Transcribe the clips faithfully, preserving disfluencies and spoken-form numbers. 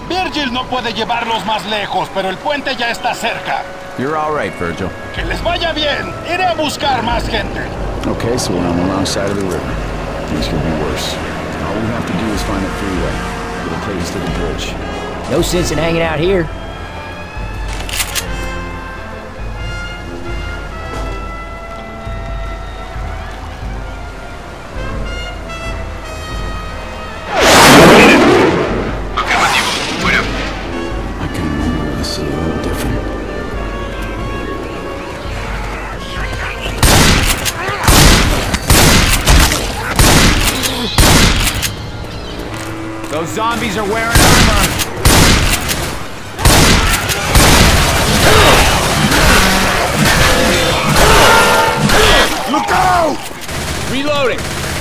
Virgil no puede llevarlos más lejos, pero el puente ya está cerca. You're all right, Virgil. ¡Que les vaya bien! Iré a buscar más gente. Okay, so we're on the wrong side of the river. Things could be worse. All we have to do is find a freeway. It'll take us to the bridge. No sense in hanging out here. I can remember this a little different. Those zombies are wearing armor! Look out! Reloading!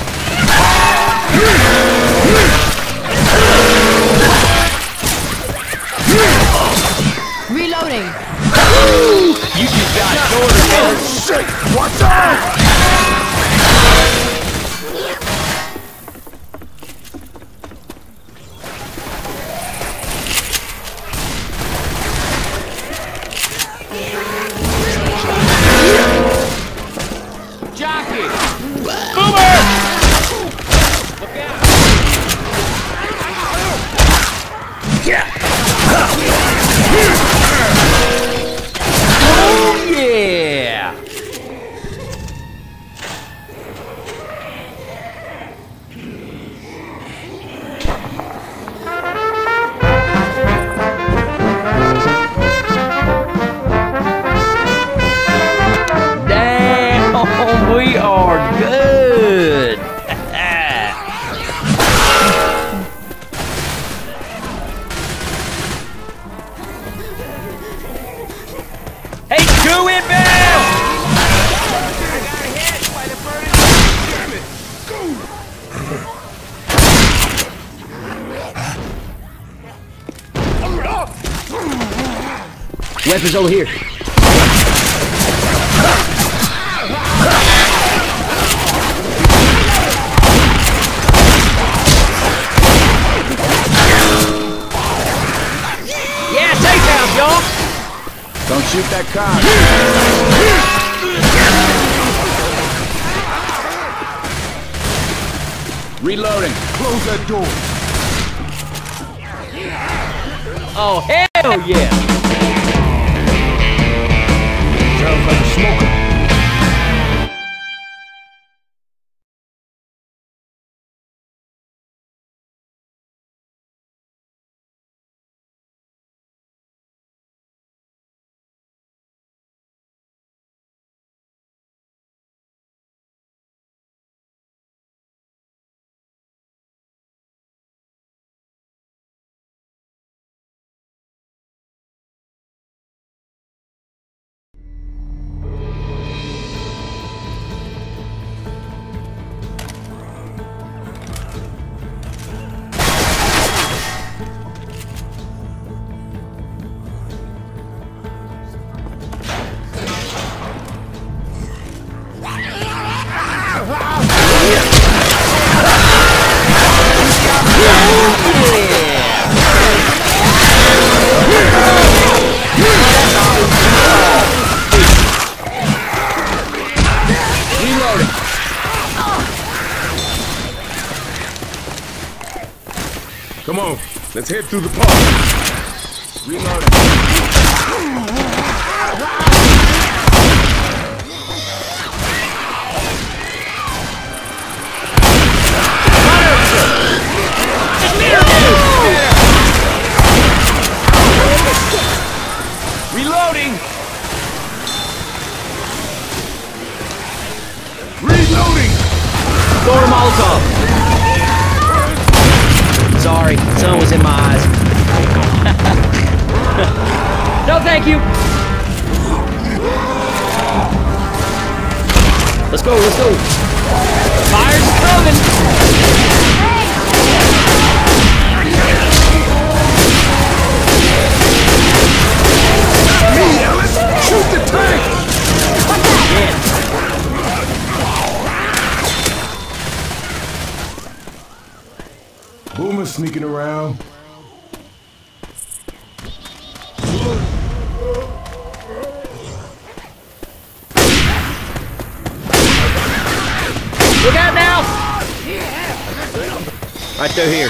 Reloading! You just got shorter, Shit! Watch out! Jockey! Boomer! Look out! Oh, yeah! Damn, we are good! Hey, two inbound! Weapons over here. Yeah, safe house, y'all! Don't shoot that car. Reloading! Close that door. Oh, hell yeah! Sounds like a smoker. Come on, let's head through the park. Reloading. Reloading! Reloading! Throw a Molotov. Sorry, sun was in my eyes. No, thank you. Let's go, let's go. Fire's coming. Hey, Ellis! Shoot the tank! Yeah. Boomer sneaking around. Right through here.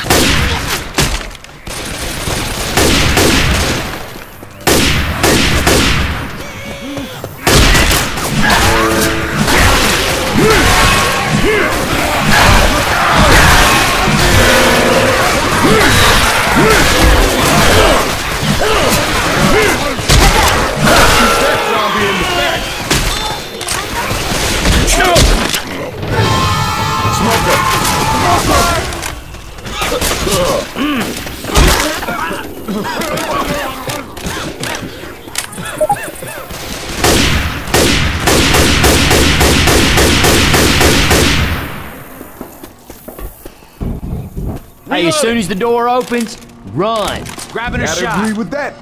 Hey, as soon as the door opens, run. Grabbing a Gotta shot. agree with that.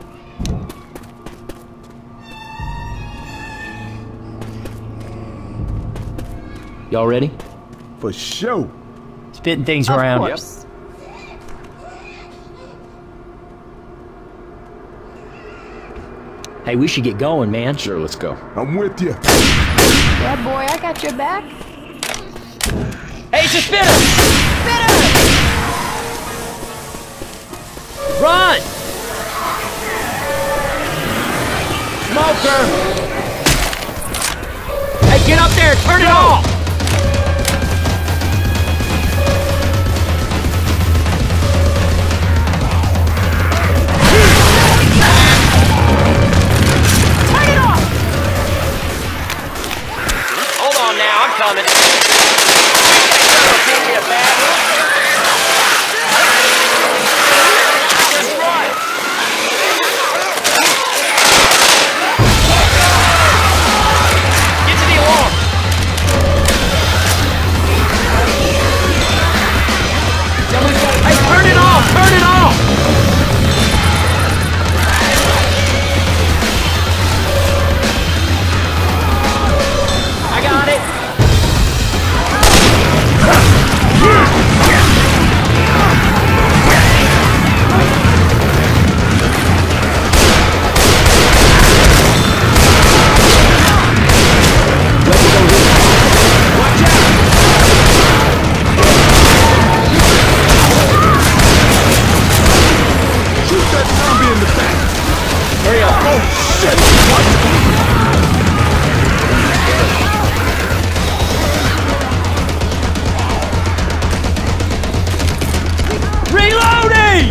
Y'all ready? For sure. Spitting things around. Yep. Hey, we should get going, man. Sure, let's go. I'm with you. Yeah, boy, I got your back. Hey, it's a spitter! Spitter! Run! Smoker! Hey, get up there! Turn it off! Turn it off! Hold on now, I'm coming. Get to the alarm! Hey, turn it off! Turn it off! I got it! Shoot that zombie in the back. Hurry up! Oh, shit. What? Reloading!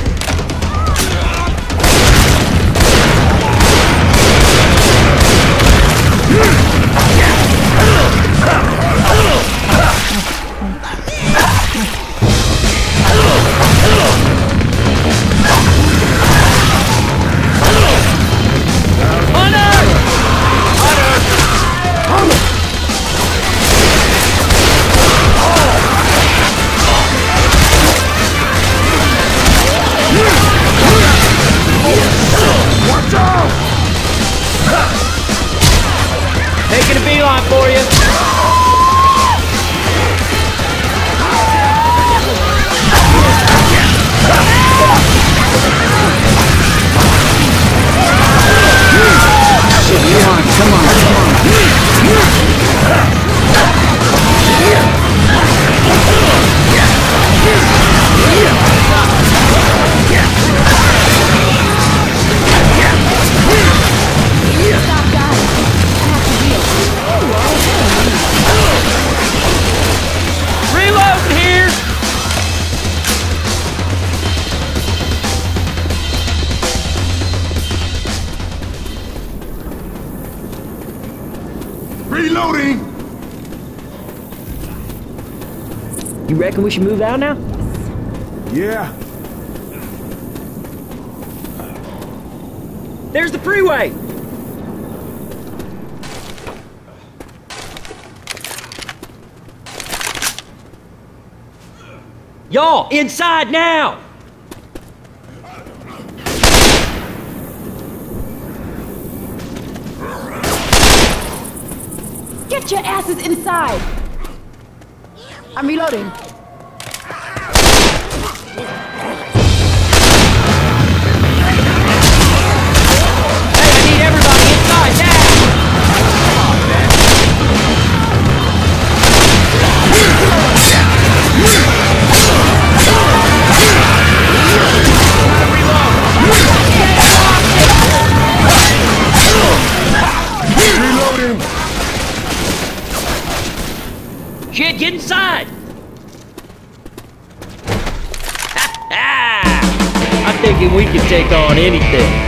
Watch out! Taking a beeline for you. Come on, come on, come on. Stop, guys. I have to heal. Reloading here! Reloading! You reckon we should move out now? Yeah. There's the freeway! Y'all, inside now! Get your asses inside! I'm reloading. Hey, I need everybody inside now! thinking we can take on anything.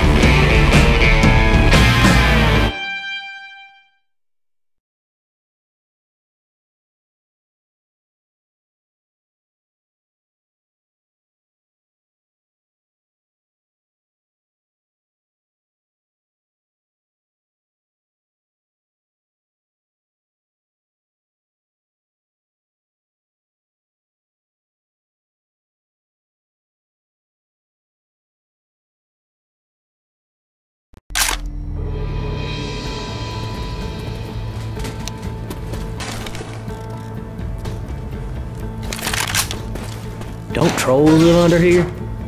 Don't trolls live under here?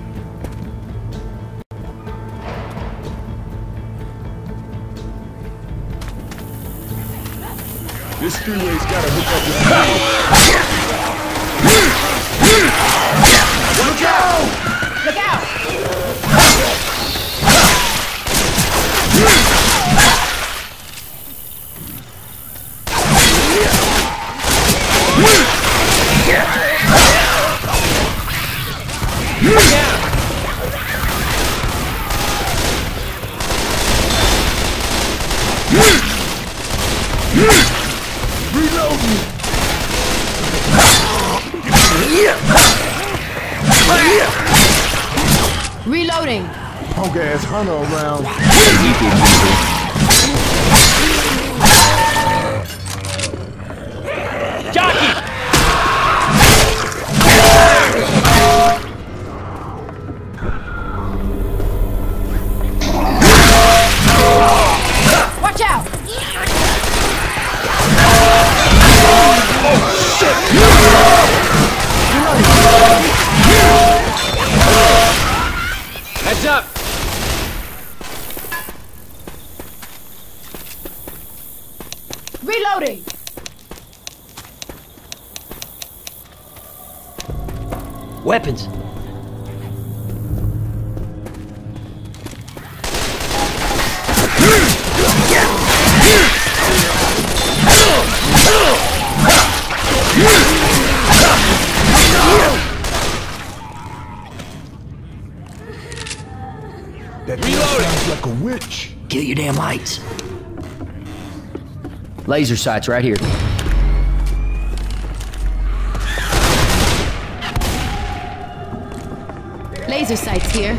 This freeway's gotta hook up with the Look out! Look out! Reloading. punk ass hunter around. Jockey! Watch out! Heads up! Reloading! Weapons. That sounds like a witch. Kill your damn lights. Laser sights right here. Laser sights here.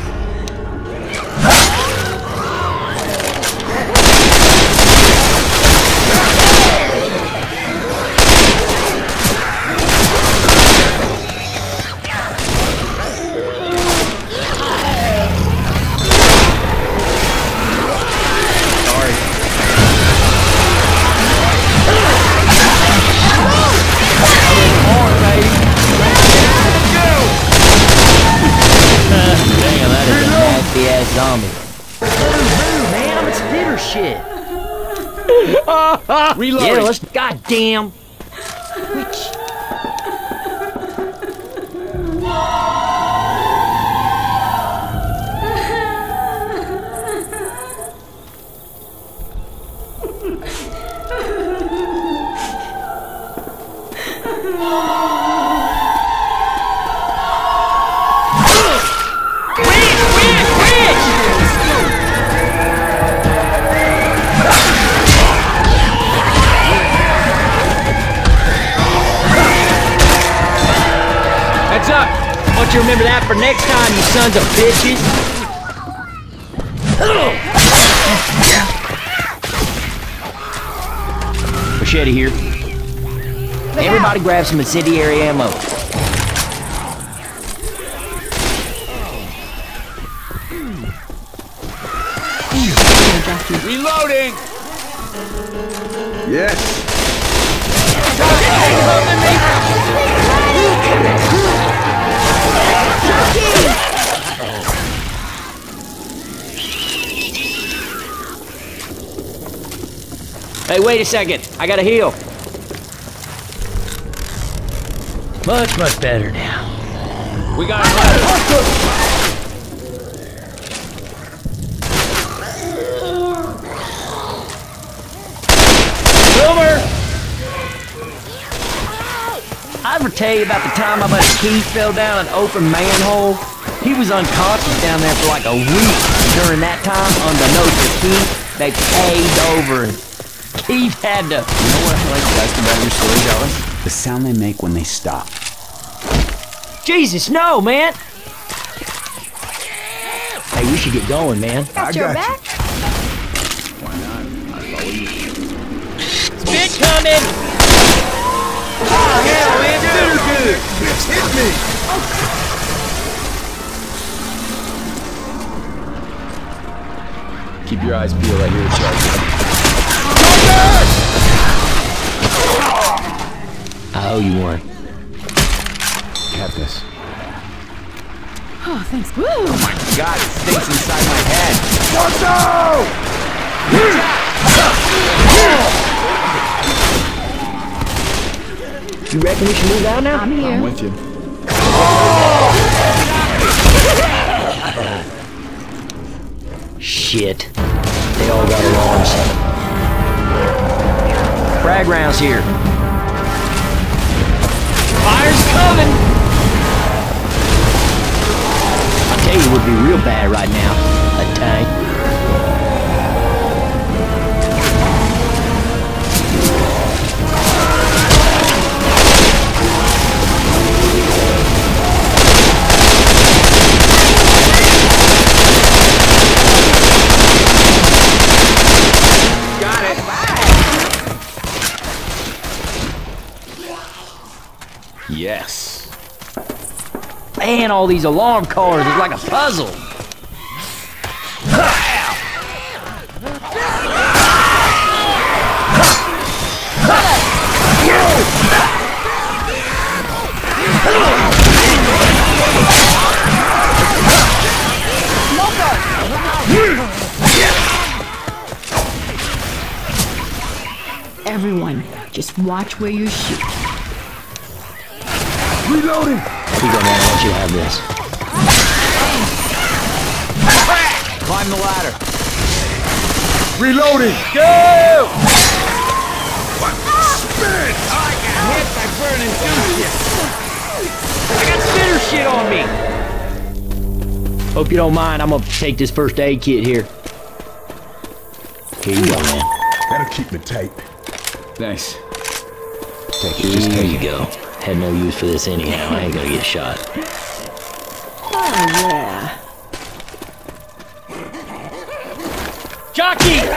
Zombie. Man, I'm a spitter shit. Reloading. Yeah, let's goddamn. Which? Heads up! Want you to remember that for next time, you sons of bitches. Machete here. Everybody grab some incendiary ammo. Reloading! Yes. Hey, wait a second. I gotta heal. Much, much better now. We got it. I've tell you about the time my buddy Keith fell down an open manhole? He was unconscious down there for like a week. During that time, unbeknownst to Keith, they paved over and Keith had to... You know what I like best about your story, Dallas? The sound they make when they stop. Jesus, no, man! Hey, we should get going, man. Got your back? Why not? I follow you. Spit coming! Oh, hell, man, do good! Bitch, hit me! Keep your eyes peeled. I hear a charge. I owe you one. Have this. Oh, thanks. Woo! God, it stinks inside my head. Watch out! You reckon we should move out now? I'm here. I'm with you. Shit. They all got alarms. Frag rounds here. Fire's coming! I'll tell you what would be real bad right now. A tank. Yes. Man, all these alarm cars is like a puzzle. Everyone, just watch where you shoot. Reloading! Here you go, man. I want you to have this. Climb the ladder. Reloading! Go! Spit! I got hit by burning I got spitter shit on me. Hope you don't mind. I'm gonna take this first aid kit here. Here you go, man. That'll keep me tight. Thanks. Take it. Just Here take you it. go. Had no use for this anyhow. I ain't gonna get shot. Oh, yeah. Jockey!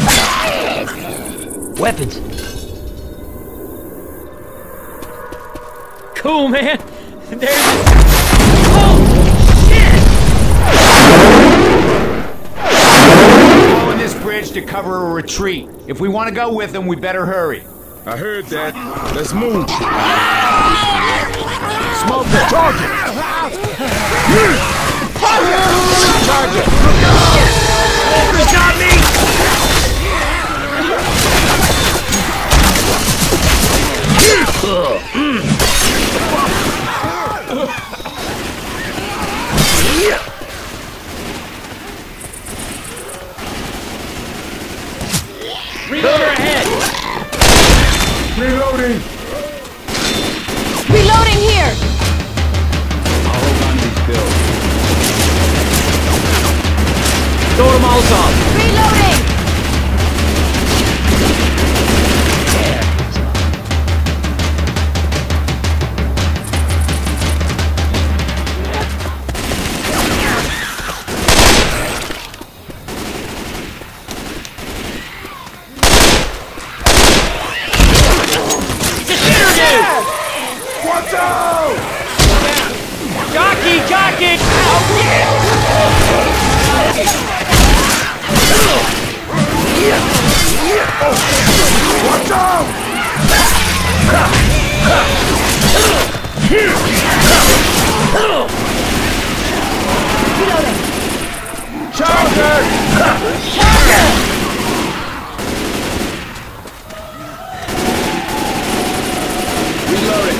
Weapons. Cool, man. There's... Oh, shit! Following this bridge to cover a retreat. If we want to go with them, we better hurry. I heard that. Let's move. Smoker, target! Target! Smoker's got me! Reloader ahead! Reloading! Reloading here! I'll hold on to these bills. Throw them all off! Reloading! Watch out! Jockey, jockey! Oh, yeah! Watch out! Reloading! Charger! Reloading.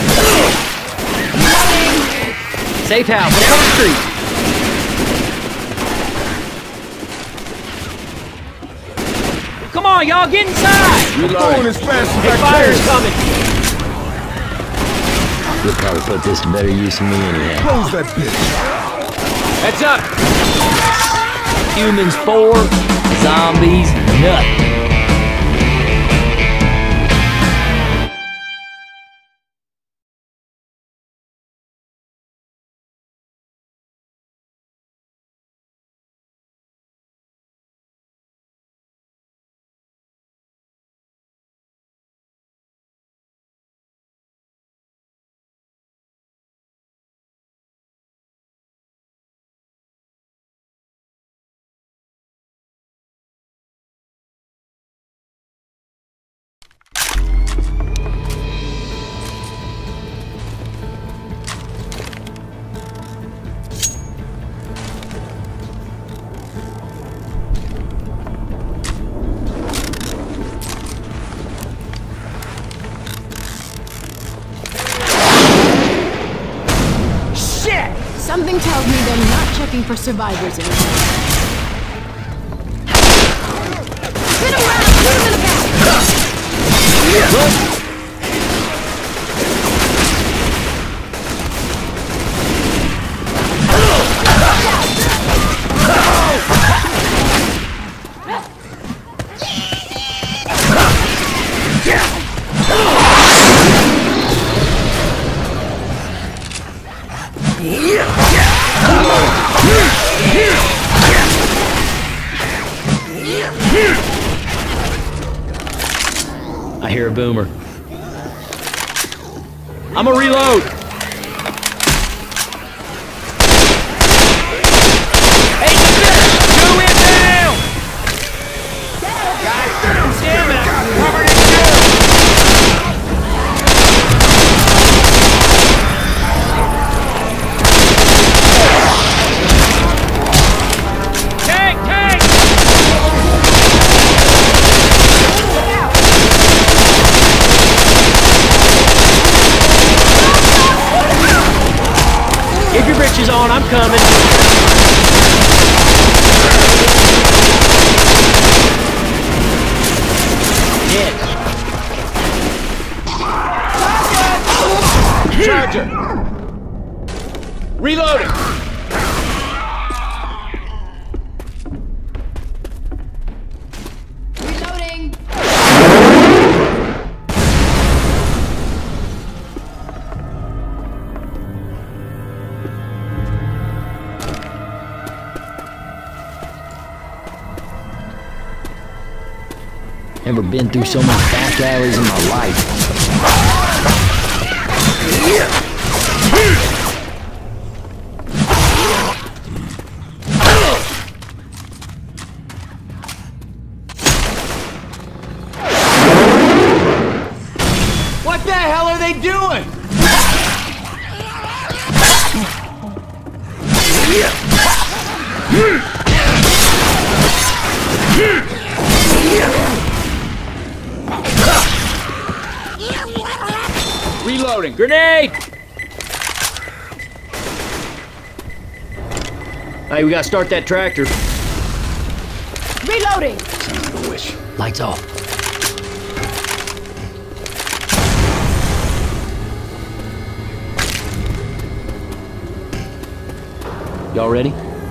Safe house, down the street. Come on, y'all, get inside! Going as fast as Hey, I fire's can. coming! You'll probably put this to better use than me anyhow. Close that bitch. Heads up! Humans four, zombies nothing. Something tells me they're not checking for survivors anymore. Spin him around! Put him in the back! I hear a boomer. I'ma reload! Hey, two in down! God damn it! I'm covered in goo! Tank! Tank! Keep your britches on, I'm coming. Hit. Charger! Reloading! Reloading! Never been through so many back alleys in my life. What the hell are they doing? Reloading. Grenade! Hey, we gotta start that tractor. Reloading! Lights off. Y'all ready?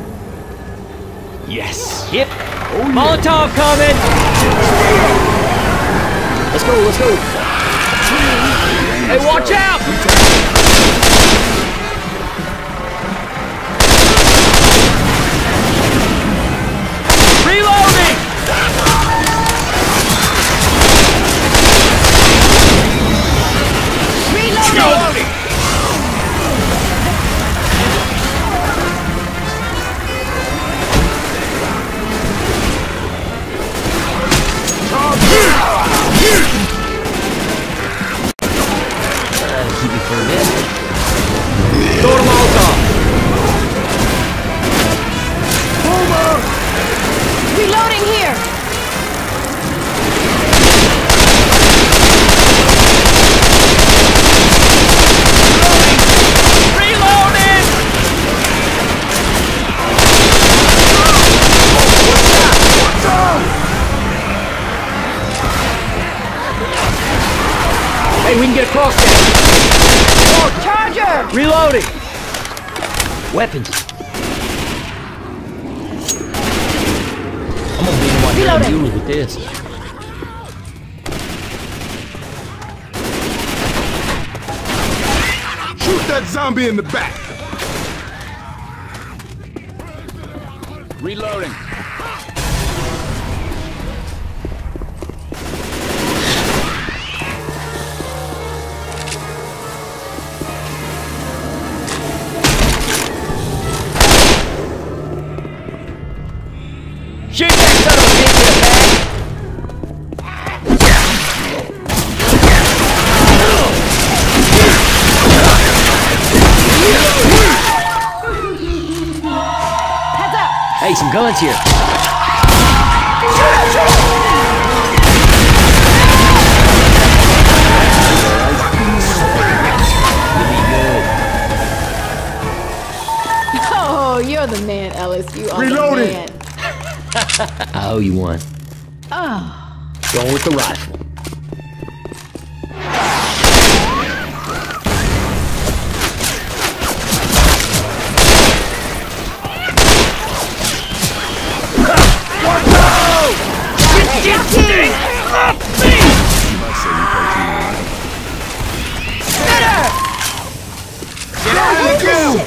Yes. Yep. Molotov coming! Let's go, let's go. Hey, watch out! Reloading! Reloading! Keep it for a bit. Throw them all off. Reloading here! Reloading! Hey, we can get across there. Oh, Reloading! Weapons. I'm gonna be the one here to deal with this. Shoot that zombie in the back! Reloading. Shoot that son of a bitch in the back! Heads up! Hey, some guns here. Oh, you're the man, Ellis. You are Reloading. the man. I owe you one. Oh. Going with the rifle. Get out of the queue!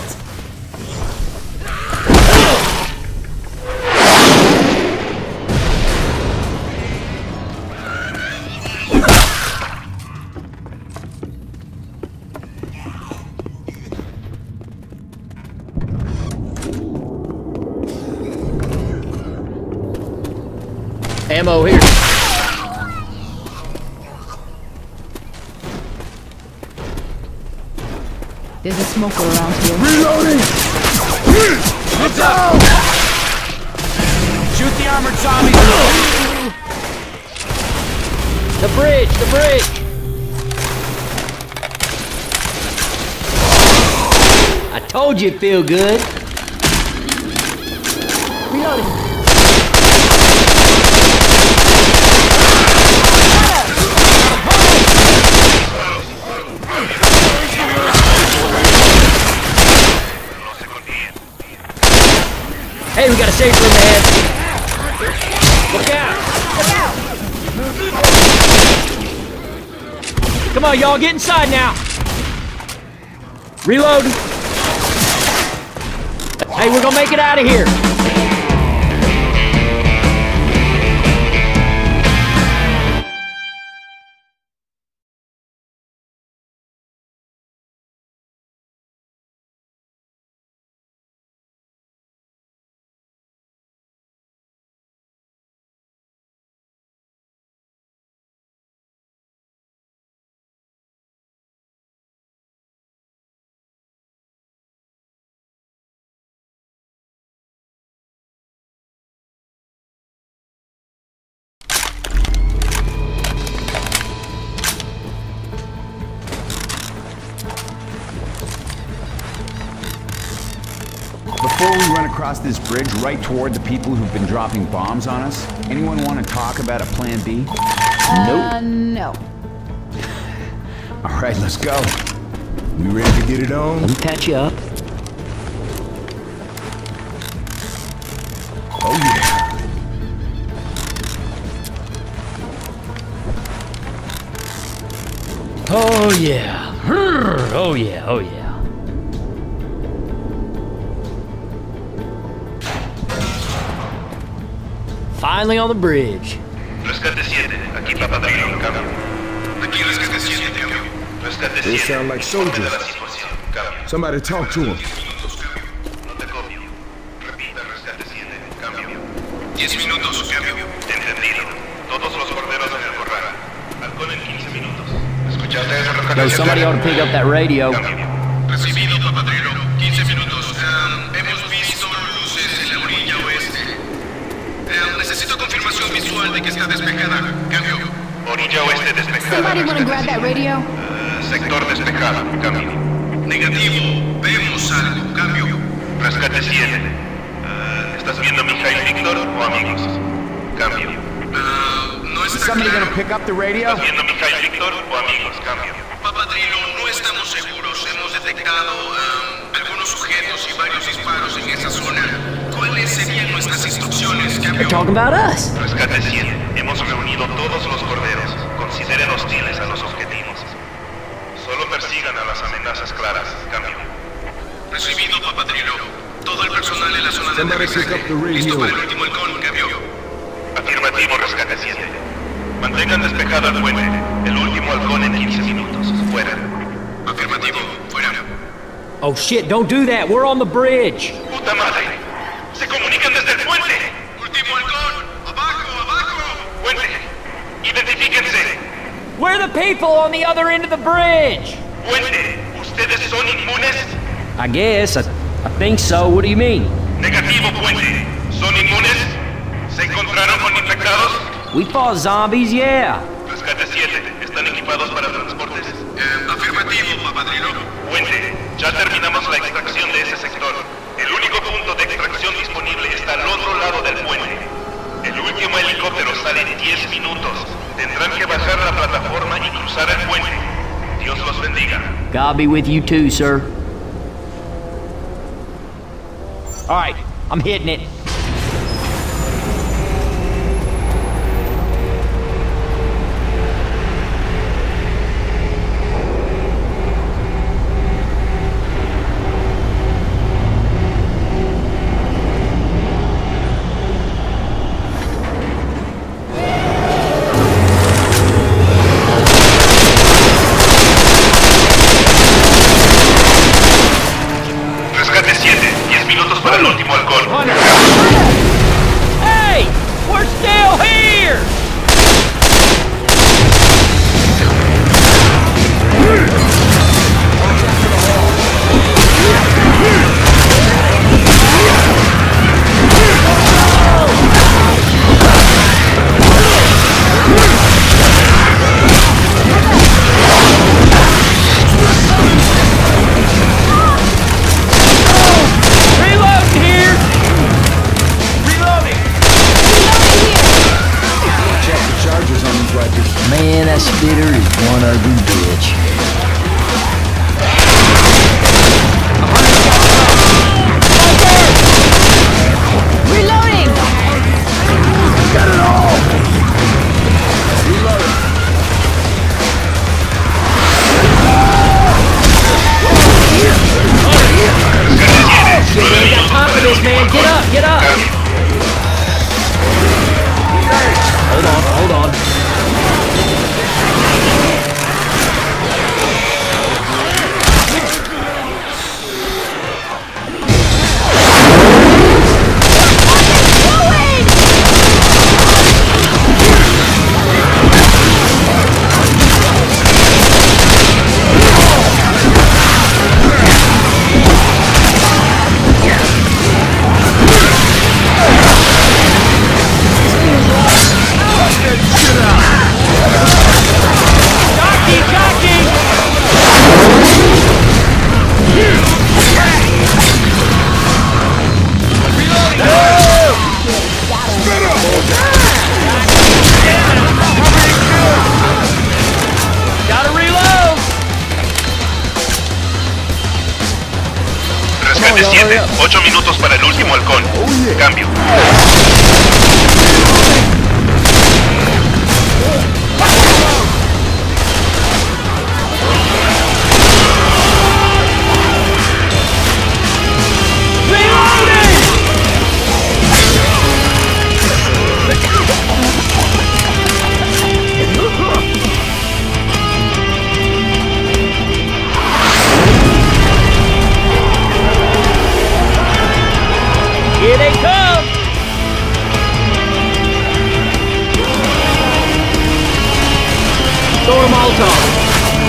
Ammo here. There's a smoker around here. Reloading! Heads up! Shoot the armored zombies! The bridge, the bridge! I told you it'd feel good. Reloading. Hey, we got a safe room ahead. Look out! Look out! Come on, y'all, get inside now. Reload. Hey, we're gonna make it out of here. Before we run across this bridge right toward the people who've been dropping bombs on us, anyone want to talk about a plan B? Uh, no. All right, let's go. We ready to get it on? Let me patch you up. Oh yeah. Oh yeah. Oh yeah, oh yeah. Finally on the bridge. Rescate siete, aquí Papadrino, cambio. Aquí Rescate siete, cambio. Rescate They siete. sound like soldiers. Somebody talk to them. No te copio. Repita, Rescate siete, cambio. Diez minutos, cambio. Entendido. Todos los corderos en el corral. Halcón en quince minutos. ¿Escuchaste eso, Rescate Yo, siete? somebody ought to pick up that radio. Cambio. Recibido, Papadrino. quince minutos. Um, hemos visto luces en la orilla oeste. Eh, necesito confirmación visual de que está despejada. Cambio. Orilla oeste despejada. Somebody wanna grab that radio? Eh, sector despejado. Cambio. Negativo. Vemos algo. Cambio. Rescate siete. Eh, ¿Estás viendo a Mijail Víctor o amigos? Cambio. Eh, no No Is está somebody claro. gonna pick up the radio? ¿Estás viendo Mikhail Victor o amigos? Cambio. Papadrilo, no estamos seguros. Hemos detectado um, algunos sujetos y varios disparos en esa zona. ¿Cuáles serían nuestras instrucciones? Cambio. They're talking about us. Rescate cien. Hemos reunido todos los corderos. Consideren hostiles a los objetivos. Solo persigan a las amenazas claras. Cambio. Recibido, Papadrilo. Todo el personal en la zona de Somebody pick aterrizaje. up the radio. Listo para el último halcón. Cambio. Afirmativo, rescate siete. Mantengan despejado el puente. El último halcón en quince minutos. Fuera. Afirmativo. Fuera. Oh shit, don't do that. We're on the bridge. ¡Puta madre! ¡Se comunican desde el puente! ¡Último halcón! ¡Abajo, abajo! ¡Puente! ¡Identifíquense! We're the people on the other end of the bridge. ¡Puente! ¿Ustedes son inmunes? I guess. I, I think so. What do you mean? Negativo, Puente. ¿Son inmunes? ¿Se encontraron con infectados? We fought zombies, yeah. Rescate siete. ¿Están equipados para transportes? Eh, afirmativo, Papadrilo. Puente. Ya terminamos la extracción de ese sector. El único punto de extracción disponible está al otro lado del puente. El último helicóptero sale en diez minutos. Tendrán que bajar la plataforma y cruzar el puente. Dios los bendiga. God be with you too, sir. All right, I'm hitting it. Rescate siete. diez minutos para el último halcón. Hey, we're still here. Reloading here. Reloading. Check the charges on these rifles. Man, that spitter is one ugly bitch. Reloading! Shit, we ain't got time for this, man. Get up, get up. Hold on, hold on. Jockey, jockey. Gotta reload. Rescate siete. ocho minutos para el último halcón. Cambio. Reloading. Here they come. Throw them all off.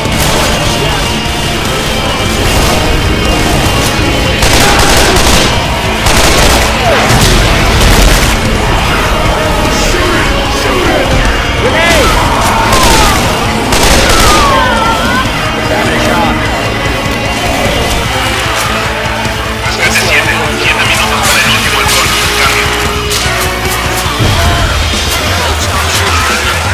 Rescate siete. siete minutos para el último halcón. Cambio.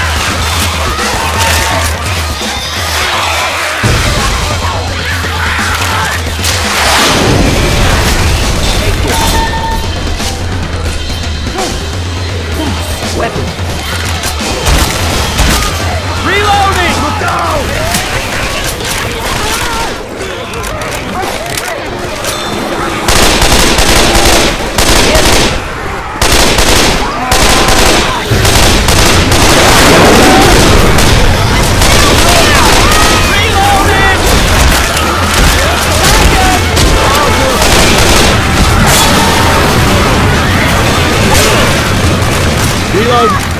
reload.